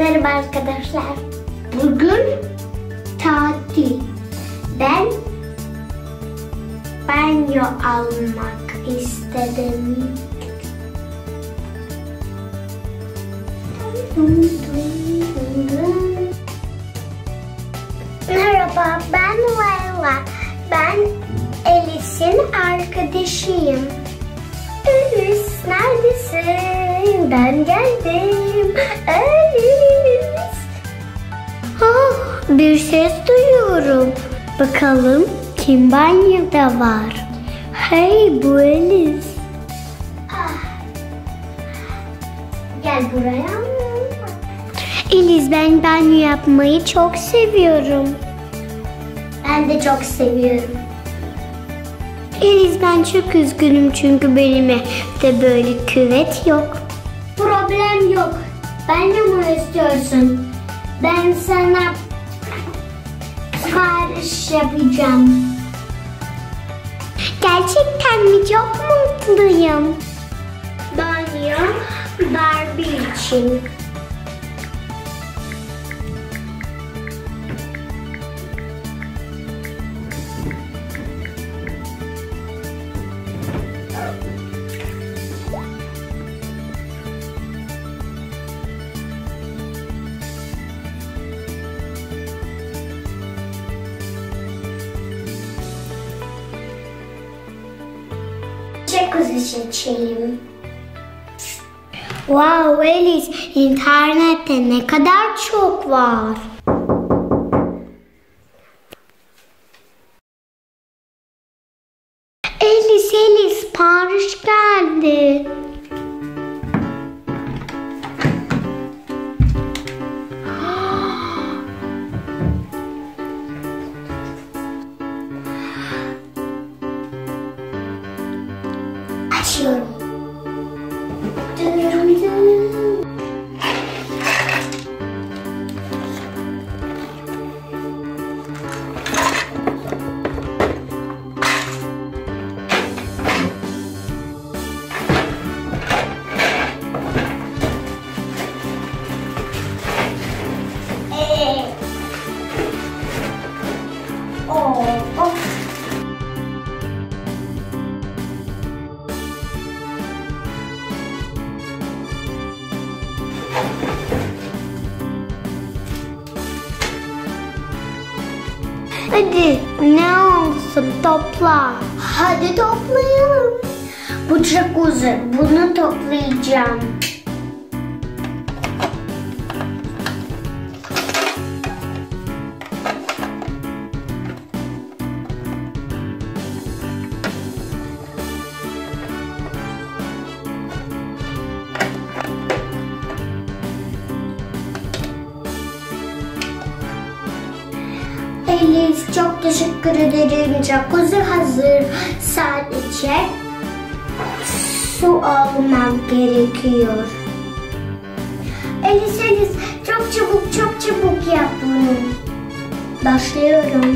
Merhaba arkadaşlar. Bugün tatil. Ben banyo almak istedim. Merhaba, ben Layla. Ben Elis'in arkadaşıyım. Elis, neredesin? Ben geldim. Elis. Bir ses duyuyorum. Bakalım kim banyoda var? Hey, bu Elis. Gel buraya. Elis, ben banyo yapmayı çok seviyorum. Ben de çok seviyorum. Elis, ben çok üzgünüm çünkü benim evde böyle küvet yok. Problem yok. Banyo mu istiyorsun? Ben sana sipariş yapacağım. Gerçekten mi? Çok mutluyum. Banyo Barbie için. Jacuzzi seçelim. Wow Elis, internette ne kadar çok var. Elis, sipariş geldi. Açıyorum. Hadi ne olsun topla. Hadi toplayalım. Bu jacuzzi, bunu toplayacağım. Elis, çok teşekkür ederim. Jacuzzi hazır. Sadece su almam gerekiyor. Elis, çok çabuk yap bunu. Başlıyorum.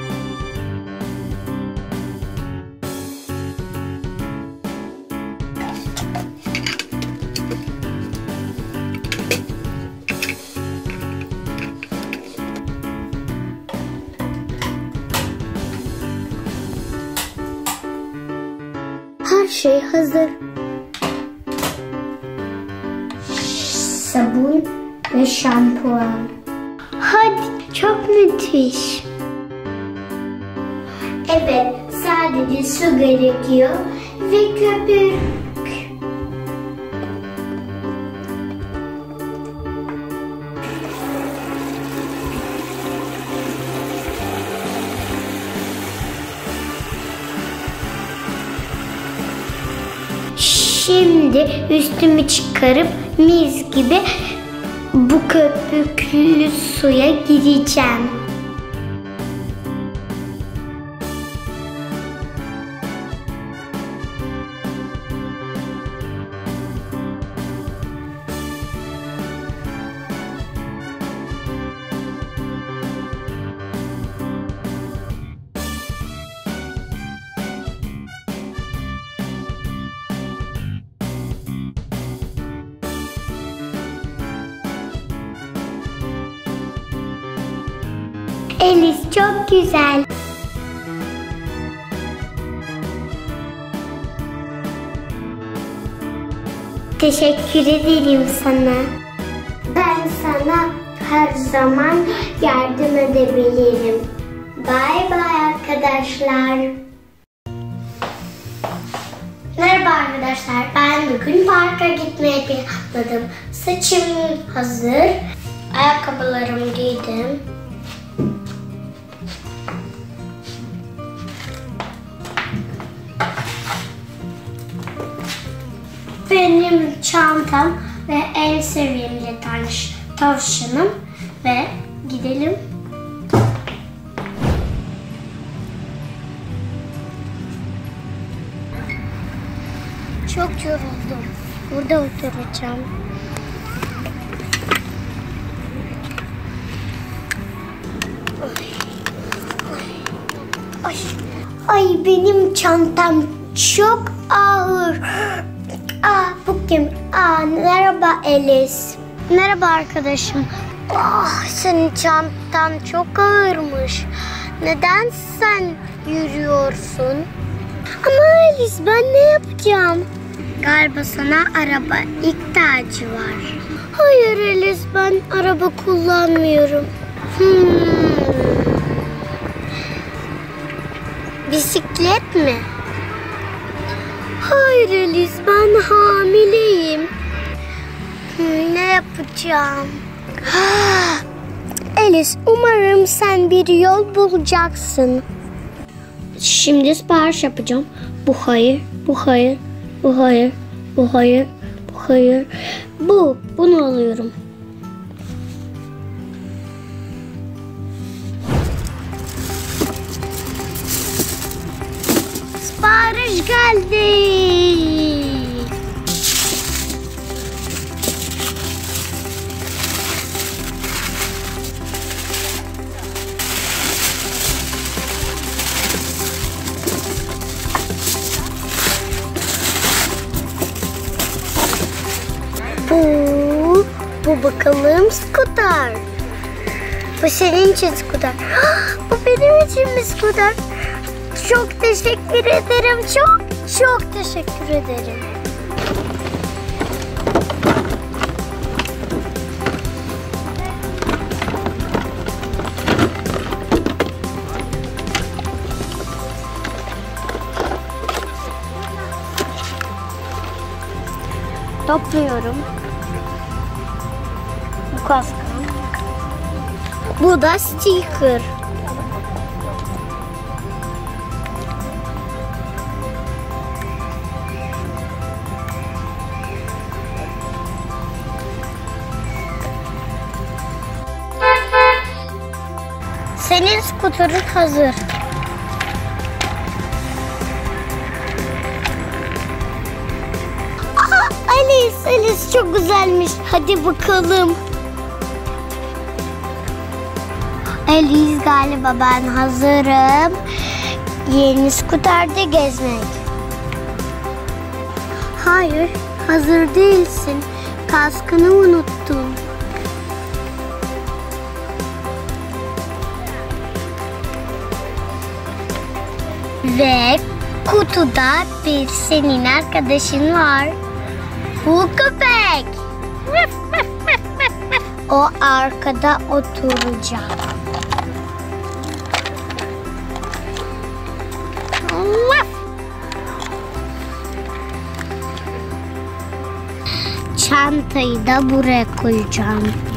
Her şey hazır. Sabun ve şampuan. Hadi, çok müthiş. Evet, sadece su gerekiyor ve köpük. Şimdi üstümü çıkarıp mis gibi bu köpüklü suya gireceğim. Elis çok güzel. Teşekkür ederim sana. Ben sana her zaman yardım edebilirim. Bay bay arkadaşlar. Merhaba arkadaşlar. Ben bugün parka gitmeye planladım. Saçım hazır. Ayakkabılarımı giydim. Benim çantam ve en sevimli tavşanım ve gidelim. Çok yoruldum. Burada oturacağım. Ay benim çantam çok ağır. Bu kim? Merhaba Elis. Merhaba arkadaşım. Senin çantan çok ağırmış. Neden sen yürüyorsun? Ama Elis ben ne yapacağım? Galiba sana araba ihtiyacı var. Hayır Elis ben araba kullanmıyorum. Bisiklet mi? Hayır Elis ben hamileyim. Ne yapacağım? Elis umarım sen bir yol bulacaksın. Şimdi sipariş yapacağım. Bu hayır, bu hayır, bu hayır, bu hayır, bu hayır. Bunu alıyorum. Sipariş geldi. Bu bakalım skuter. Bu senin için skuter. Bu benim için mi skuter? Çok teşekkür ederim. Çok teşekkür ederim. Topluyorum. Bu kaskım. Bu da sticker. Senin skuterın hazır. Alice çok güzelmiş. Hadi bakalım. Alice galiba ben hazırım. Yeni skuterde gezmek. Hayır, hazır değilsin. Kaskını unuttun. Ve kutuda bir senin arkadaşın var. Bu köpek. O arkada oturacak. Çantayı da buraya koyacağım.